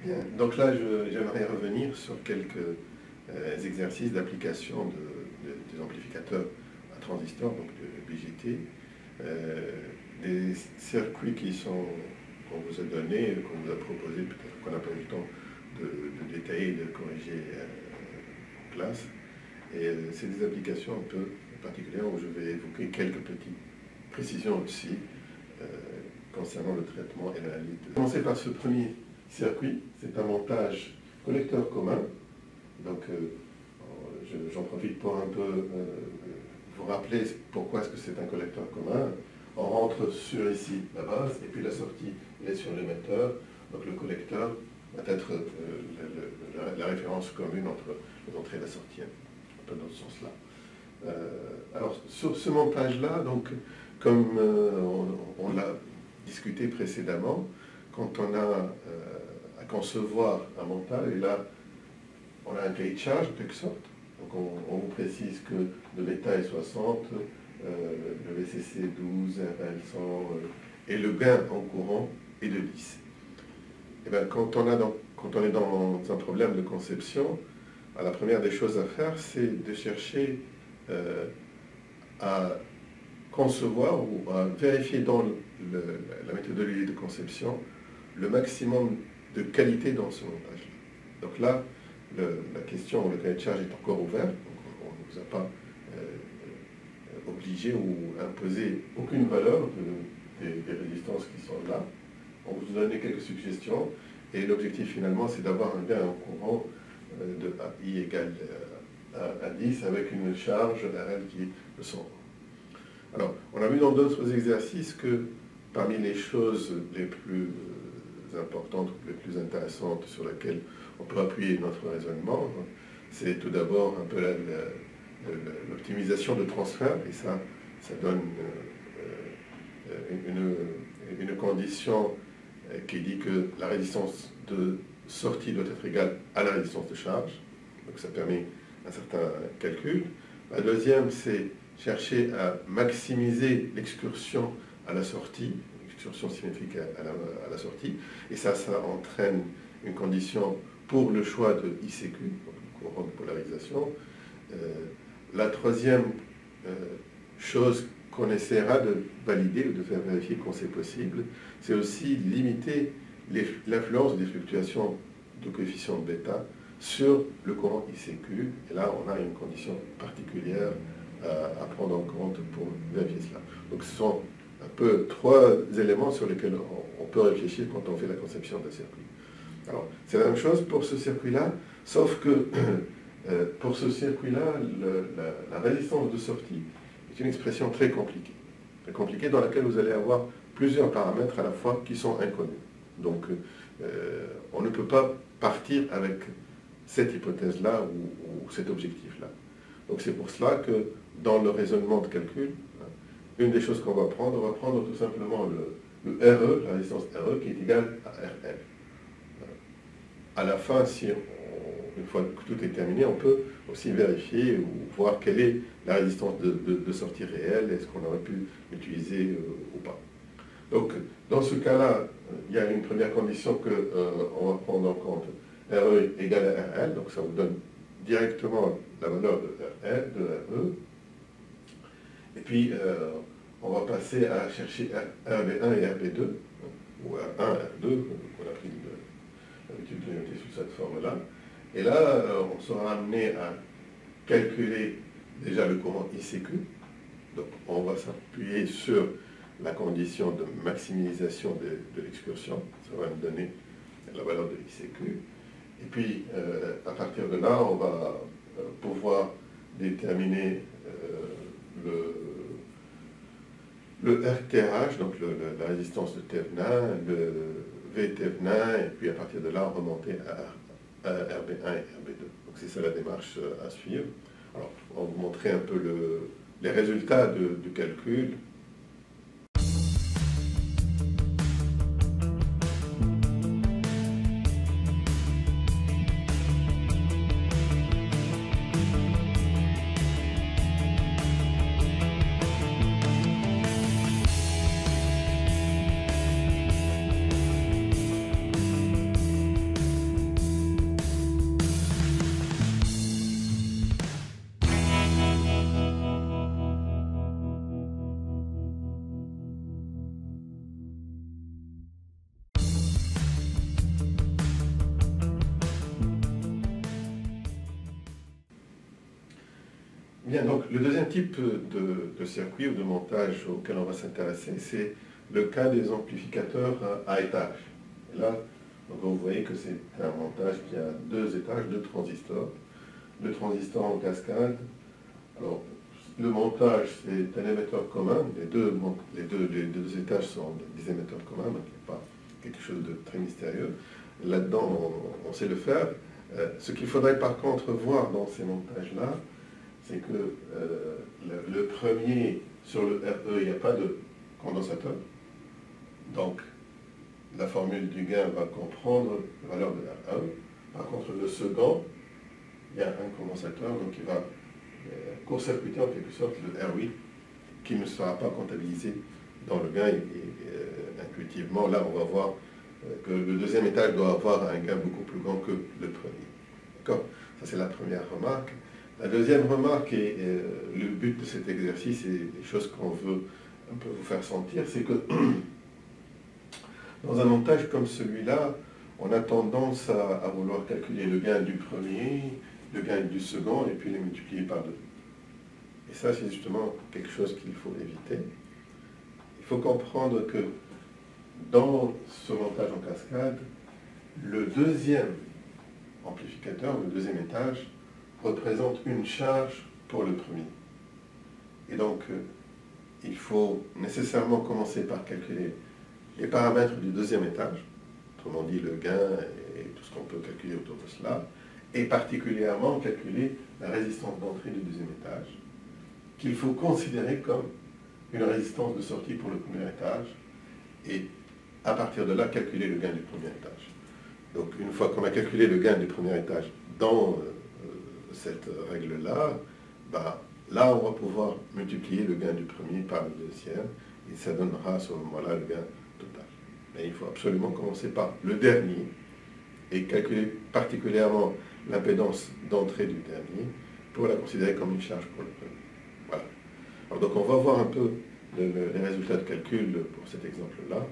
Bien. Donc là, j'aimerais revenir sur quelques exercices d'application des amplificateurs à transistors, donc de BJT, des circuits qu'on vous a donnés, qu'on vous a proposés, peut-être qu'on n'a pas eu le temps de détailler, de corriger en classe. Et c'est des applications un peu particulières où je vais évoquer quelques petites précisions aussi concernant le traitement et l'analyse. Je vais commencer par ce premier circuit, c'est un montage collecteur commun. Donc j'en profite pour un peu vous rappeler pourquoi est-ce que c'est un collecteur commun. On rentre sur ici la base et puis la sortie est sur l'émetteur. Donc le collecteur va être la référence commune entre l'entrée et la sortie, un peu dans ce sens-là. Alors sur ce montage-là, donc comme on l'a discuté précédemment, quand on a à concevoir un montage, et là on a un cahier de charge en quelque sorte, donc on vous précise que le bêta est 60, le VCC 12, RL 100 et le gain en courant est de 10. Et bien, quand on est dans un problème de conception, la première des choses à faire, c'est de chercher à concevoir ou à vérifier dans la méthodologie de conception le maximum de qualité dans ce montage-là. Donc là, la question, le cahier de charge est encore ouvert, donc on ne vous a pas obligé ou imposé aucune valeur des résistances qui sont là. On vous a donné quelques suggestions, et l'objectif finalement, c'est d'avoir un gain en courant de I égale à 10 avec une charge RL qui est de 100. Alors, on a vu dans d'autres exercices que parmi les choses les plus importantes, les plus intéressantes sur lesquelles on peut appuyer notre raisonnement, c'est tout d'abord un peu l'optimisation de transfert, et ça donne une condition qui dit que la résistance de sortie doit être égale à la résistance de charge, donc ça permet un certain calcul. La deuxième, c'est chercher à maximiser l'excursion à la sortie, l'excursion symétrique à la sortie, et ça entraîne une condition pour le choix de ICQ, donc le courant de polarisation. La troisième chose qu'on essaiera de valider ou de faire vérifier quand c'est possible, c'est aussi limiter l'influence des fluctuations de coefficient de bêta sur le courant ICQ. Et là, on a une condition particulière à prendre en compte pour vérifier cela. Donc ce sont un peu trois éléments sur lesquels on peut réfléchir quand on fait la conception d'un circuit. Alors, c'est la même chose pour ce circuit-là, sauf que pour ce circuit-là, la résistance de sortie est une expression très compliquée dans laquelle vous allez avoir plusieurs paramètres à la fois qui sont inconnus. Donc, on ne peut pas partir avec cette hypothèse-là ou cet objectif-là. Donc, c'est pour cela que dans le raisonnement de calcul, une des choses qu'on va prendre tout simplement le RE, la résistance RE, qui est égale à RL. À la fin, une fois que tout est terminé, on peut aussi vérifier ou voir quelle est la résistance de sortie réelle, est-ce qu'on aurait pu l'utiliser ou pas. Donc, dans ce cas-là, il y a une première condition qu'on va prendre en compte, RE égale à RL, donc ça vous donne directement la valeur de RE. Et puis, on va passer à chercher RB1 et RB2, ou R1, R2, qu'on a pris l'habitude de noter sous cette forme-là. Et là, on sera amené à calculer déjà le courant ICQ. Donc, on va s'appuyer sur la condition de maximisation de l'excursion. Ça va nous donner la valeur de ICQ. Et puis, à partir de là, on va pouvoir déterminer le RTH, donc la résistance de Thevenin, le V Thevenin, et puis à partir de là, remonter à RB1 et RB2. Donc c'est ça la démarche à suivre. Alors, on va vous montrer un peu les résultats du calcul. Bien, donc le deuxième type de circuit ou de montage auquel on va s'intéresser, c'est le cas des amplificateurs à étage. Et là, donc vous voyez que c'est un montage qui a 2 étages, 2 transistors. 2 transistors en cascade. Alors, le montage, c'est un émetteur commun. Les deux étages sont des émetteurs communs, donc il n'y a pas quelque chose de très mystérieux. Là-dedans, on sait le faire. Ce qu'il faudrait par contre voir dans ces montages-là, c'est que le premier, sur le RE, il n'y a pas de condensateur. Donc, la formule du gain va comprendre la valeur de R1. Par contre, le second, il y a un condensateur, donc il va court-circuiter en quelque sorte le R8, qui ne sera pas comptabilisé dans le gain. Et intuitivement, là, on va voir que le deuxième étage doit avoir un gain beaucoup plus grand que le premier. D'accord? Ça, c'est la première remarque. La deuxième remarque, et le but de cet exercice et les choses qu'on veut un peu vous faire sentir, c'est que dans un montage comme celui-là, on a tendance à vouloir calculer le gain du premier, le gain du second, et puis les multiplier par 2. Et ça, c'est justement quelque chose qu'il faut éviter. Il faut comprendre que dans ce montage en cascade, le deuxième amplificateur, le deuxième étage, représente une charge pour le premier. Et donc, il faut nécessairement commencer par calculer les paramètres du deuxième étage, autrement dit le gain et tout ce qu'on peut calculer autour de cela, et particulièrement calculer la résistance d'entrée du deuxième étage, qu'il faut considérer comme une résistance de sortie pour le premier étage, et à partir de là, calculer le gain du premier étage. Donc une fois qu'on a calculé le gain du premier étage dans cette règle-là, là on va pouvoir multiplier le gain du premier par le deuxième, et ça donnera à ce moment-là le gain total. Mais il faut absolument commencer par le dernier, et calculer particulièrement l'impédance d'entrée du dernier, pour la considérer comme une charge pour le premier. Voilà. Alors donc on va voir un peu les résultats de calcul pour cet exemple-là.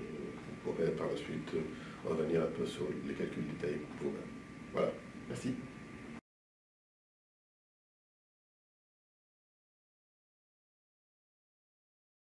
Vous pourrez par la suite revenir un peu sur les calculs détaillés pour vous-même. Voilà. Merci.